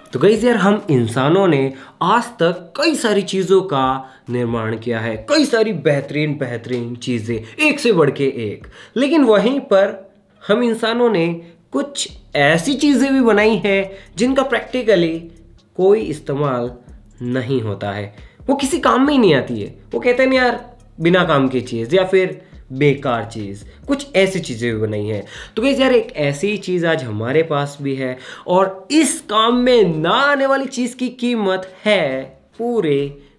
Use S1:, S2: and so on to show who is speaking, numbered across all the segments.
S1: तो गाइस यार हम इंसानों ने आज तक कई सारी चीज़ों का निर्माण किया है, कई सारी बेहतरीन बेहतरीन चीज़ें, एक से बढ़ के एक। लेकिन वहीं पर हम इंसानों ने कुछ ऐसी चीज़ें भी बनाई हैं जिनका प्रैक्टिकली कोई इस्तेमाल नहीं होता है, वो किसी काम में ही नहीं आती है। वो कहते हैं ना यार बिना काम की चीज़ या फिर बेकार चीज़, कुछ ऐसी चीज़ें भी बनाई हैं। तो गाइस यार एक ऐसी चीज़ आज हमारे पास भी है और इस काम में ना आने वाली चीज़ की कीमत है पूरे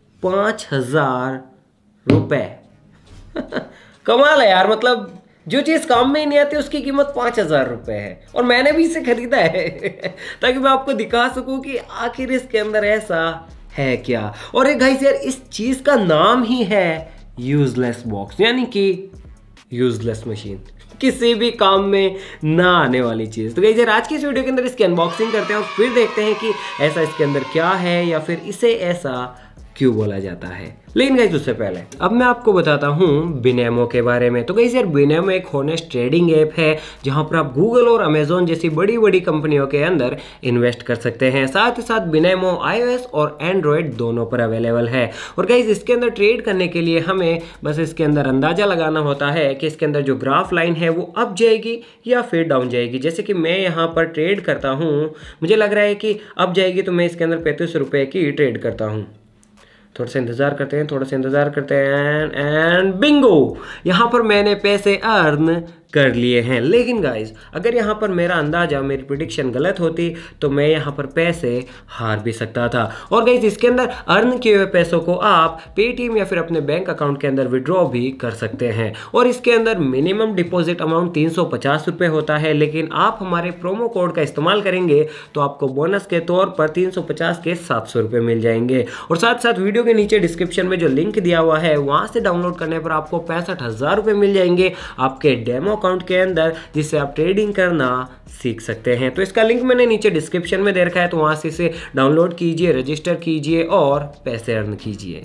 S1: 5,000 रुपये। कमाल है यार, मतलब जो चीज़ काम में ही नहीं आती उसकी कीमत 5,000 रुपये है और मैंने भी इसे खरीदा है ताकि मैं आपको दिखा सकूं कि आखिर इसके अंदर ऐसा है क्या। और एक गाइस यार इस चीज़ का नाम ही है यूजलेस बॉक्स, यानी कि यूजलेस मशीन, किसी भी काम में ना आने वाली चीज़। तो गाइस यार आज की इस वीडियो के अंदर इसकी अनबॉक्सिंग करते हैं और फिर देखते हैं कि ऐसा इसके अंदर क्या है या फिर इसे ऐसा क्यों बोला जाता है। लेकिन गाइस उससे पहले अब मैं आपको बताता हूँ बिनेमो के बारे में। तो गाइस यार बिनेमो एक हॉनेस्ट ट्रेडिंग ऐप है जहाँ पर आप गूगल और अमेजोन जैसी बड़ी बड़ी कंपनियों के अंदर इन्वेस्ट कर सकते हैं। साथ ही साथ बिनेमो iOS और एंड्रॉयड दोनों पर अवेलेबल है। और गाइस इसके अंदर ट्रेड करने के लिए हमें बस इसके अंदर अंदाजा लगाना होता है कि इसके अंदर जो ग्राफ लाइन है वो अप जाएगी या फिर डाउन जाएगी। जैसे कि मैं यहाँ पर ट्रेड करता हूँ, मुझे लग रहा है कि अप जाएगी तो मैं इसके अंदर 35 रुपये की ट्रेड करता हूँ। थोड़ा सा इंतज़ार करते हैं, थोड़ा सा इंतज़ार करते हैं एंड बिंगो, यहाँ पर मैंने पैसे अर्न कर लिए हैं। लेकिन गाइस अगर यहाँ पर मेरा अंदाज़ा, मेरी प्रिडिक्शन गलत होती तो मैं यहाँ पर पैसे हार भी सकता था। और गाइस इसके अंदर अर्न किए हुए पैसों को आप पेटीएम या फिर अपने बैंक अकाउंट के अंदर विड्रॉ भी कर सकते हैं। और इसके अंदर मिनिमम डिपॉजिट अमाउंट 350 रुपये होता है, लेकिन आप हमारे प्रोमो कोड का इस्तेमाल करेंगे तो आपको बोनस के तौर पर 350 के 700 रुपये मिल जाएंगे। और साथ साथ वीडियो के नीचे डिस्क्रिप्शन में जो लिंक दिया हुआ है वहाँ से डाउनलोड करने पर आपको 65,000 रुपये मिल जाएंगे आपके डेमो अकाउंट के अंदर, जिससे आप ट्रेडिंग करना सीख सकते हैं। तो इसका लिंक मैंने नीचे डिस्क्रिप्शन में दे रखा है, तो वहां से इसे डाउनलोड कीजिए, रजिस्टर कीजिए और पैसे अर्न कीजिए।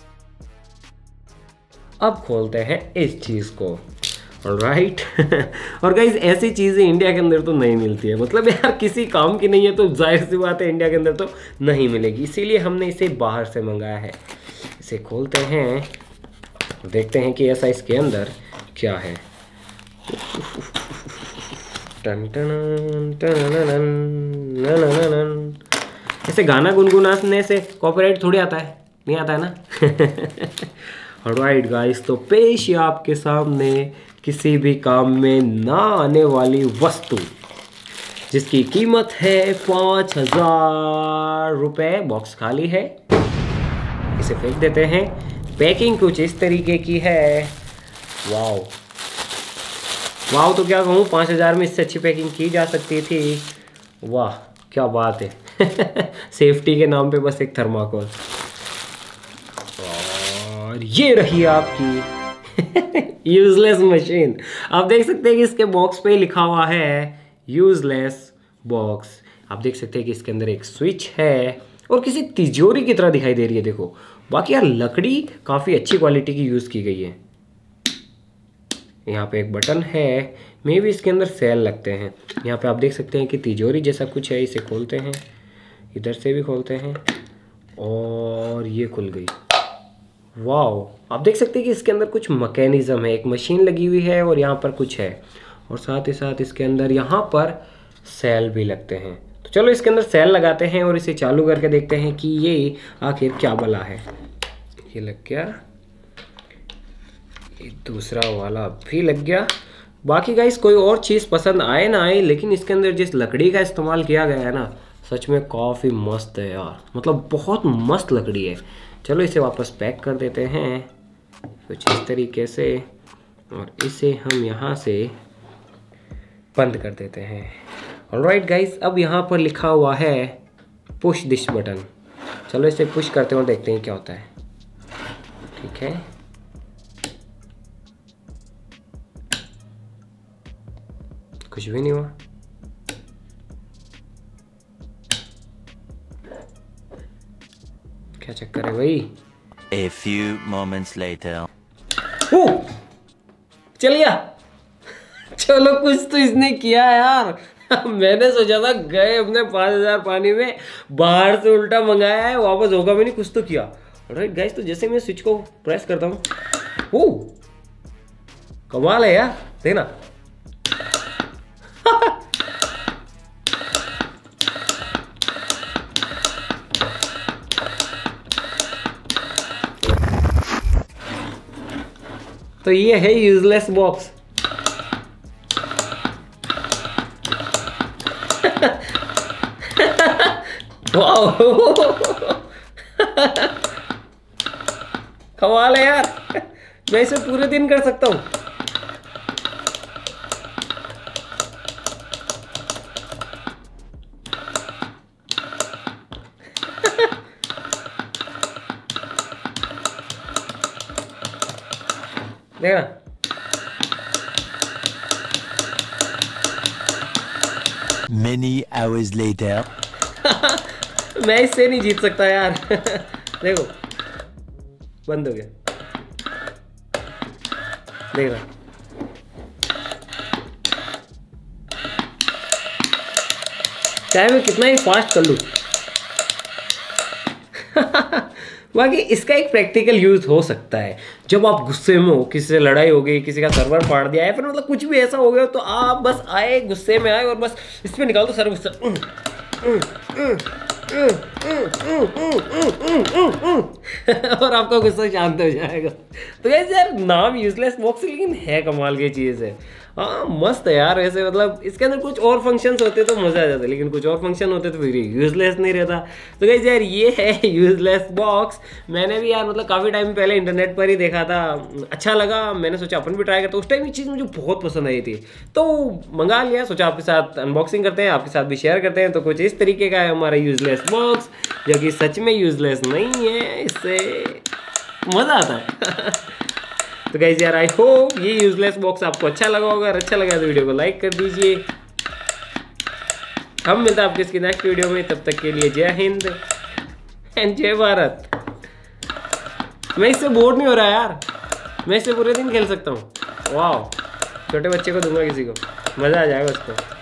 S1: अब खोलते हैं इस चीज को, राइट। और गाइस ऐसी चीजें इंडिया के अंदर तो नहीं मिलती है, मतलब यार किसी काम की नहीं है तो जाहिर सी बात है इंडिया के अंदर तो नहीं मिलेगी, इसीलिए हमने इसे बाहर से मंगाया है। इसे खोलते हैं, देखते हैं कि ऐसा इसके अंदर क्या है। ऐसे गाना गुनगुनाने से कॉपीराइट थोड़ी आता है, नहीं आता है ना। राइट गाइस, तो पेश है आपके सामने किसी भी काम में ना आने वाली वस्तु जिसकी कीमत है 5,000 रुपये। बॉक्स खाली है, इसे फेंक देते हैं। पैकिंग कुछ इस तरीके की है। वाओ वाह, तो क्या कहूँ, 5,000 में इससे अच्छी पैकिंग की जा सकती थी। वाह क्या बात है। सेफ्टी के नाम पे बस एक थर्माकोल, और ये रही आपकी यूजलेस मशीन। आप देख सकते हैं कि इसके बॉक्स पे लिखा हुआ है यूजलेस बॉक्स। आप देख सकते हैं कि इसके अंदर एक स्विच है और किसी तिजोरी की तरह दिखाई दे रही है। देखो बाकी यार लकड़ी काफ़ी अच्छी क्वालिटी की यूज़ की गई है। यहाँ पे एक बटन है, मे भी इसके अंदर सेल लगते हैं। यहाँ पे आप देख सकते हैं कि तिजोरी जैसा कुछ है। इसे खोलते हैं, इधर से भी खोलते हैं और ये खुल गई। वाह, आप देख सकते हैं कि इसके अंदर कुछ मैकेनिज्म है, एक मशीन लगी हुई है और यहाँ पर कुछ है, और साथ ही साथ इसके अंदर यहाँ पर सेल भी लगते हैं। तो चलो इसके अंदर सेल लगाते हैं और इसे चालू करके देखते हैं कि ये आखिर क्या भला है। ये लग गया, दूसरा वाला भी लग गया। बाकी गाइस कोई और चीज़ पसंद आए ना आए, लेकिन इसके अंदर जिस लकड़ी का इस्तेमाल किया गया है ना, सच में काफ़ी मस्त है यार, मतलब बहुत मस्त लकड़ी है। चलो इसे वापस पैक कर देते हैं कुछ इस तरीके से, और इसे हम यहाँ से बंद कर देते हैं। ऑलराइट गाइस, अब यहाँ पर लिखा हुआ है पुश दिस बटन। चलो इसे पुश करते हैं और देखते हैं क्या होता है। ठीक है, कुछ भी नहीं हुआ। क्या चक्कर है भाई।
S2: A few moments later.
S1: चल गया। चलो कुछ तो इसने किया यार। मैंने सोचा था गए अपने 5,000 पानी में, बाहर से उल्टा मंगाया है, वापस होगा भी नहीं, कुछ तो किया। राइट गाइस, तो जैसे मैं स्विच को प्रेस करता हूँ, वो कमाल है यार, देखना। तो ये है यूजलेस बॉक्स। कमाल है यार, मैं इसे पूरे दिन कर सकता हूँ। देखना,
S2: Many hours later.
S1: मैं इससे नहीं जीत सकता यार। देखो बंद हो गया, देख रहा। चाहे मैं कितना ही फास्ट कर लूं। बाकी इसका एक प्रैक्टिकल यूज हो सकता है, जब आप गुस्से में हो, किसी से लड़ाई हो गई, किसी का सर्वर फाड़ दिया है, फिर मतलब कुछ भी ऐसा हो गया, तो आप बस आए, गुस्से में आए और बस इस पे निकाल दो सारा गुस्सा। और आपका गुस्सा शांत हो जाएगा। तो यार नाम यूजलेस बॉक्स, लेकिन है कमाल की चीज़ है। हाँ मस्त है यार, वैसे मतलब इसके अंदर कुछ और फंक्शंस होते तो मज़ा आ जाता, लेकिन कुछ और फंक्शन होते तो फिर यूजलेस नहीं रहता। तो गाइस यार ये है यूजलेस बॉक्स। मैंने भी यार मतलब काफ़ी टाइम पहले इंटरनेट पर ही देखा था, अच्छा लगा, मैंने सोचा अपन भी ट्राई करते। उस टाइम ये चीज़ मुझे बहुत पसंद आई थी, तो मंगा लिया। सोचा आपके साथ अनबॉक्सिंग करते हैं, आपके साथ भी शेयर करते हैं। तो कुछ इस तरीके का है हमारा यूजलेस बॉक्स, जो कि सच में यूजलेस नहीं है, इससे मज़ा आता है। तो गाइस यार आई होप ये यूजलेस बॉक्स आपको अच्छा लगा होगा। अगर अच्छा लगा तो वीडियो को लाइक कर दीजिए। हम मिलते हैं आपके इसकी नेक्स्ट वीडियो में, तब तक के लिए जय हिंद एंड जय भारत। मैं इससे बोर नहीं हो रहा यार, मैं इससे पूरे दिन खेल सकता हूँ। वाह, छोटे बच्चे को दूंगा, किसी को मज़ा आ जाएगा उसको।